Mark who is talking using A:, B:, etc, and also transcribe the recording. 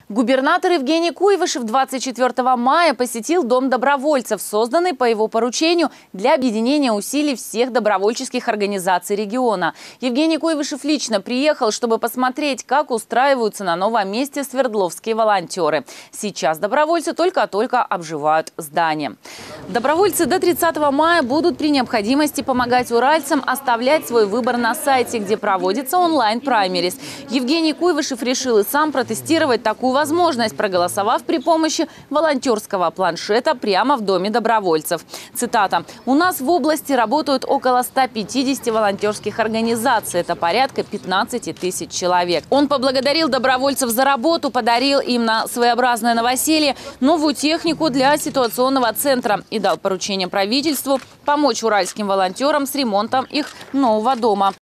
A: Губернатор Евгений Куйвашев 24 мая посетил Дом добровольцев, созданный по его поручению для объединения усилий всех добровольческих организаций региона. Евгений Куйвашев лично приехал, чтобы посмотреть, как устраиваются на новом месте свердловские волонтеры. Сейчас добровольцы только-только обживают здание. Добровольцы до 30 мая будут при необходимости помогать уральцам оставлять свой выбор на сайте, где проводится онлайн-праймерис. Евгений Куйвашев решил и сам протестировать такую возможность, проголосовав при помощи волонтерского планшета прямо в Доме добровольцев. Цитата: «У нас в области работают около 150 волонтерских организаций. Это порядка 15 тысяч человек». Он поблагодарил добровольцев за работу, подарил им на своеобразное новоселье новую технику для ситуационного центра и дал поручение правительству помочь уральским волонтерам с ремонтом их нового дома.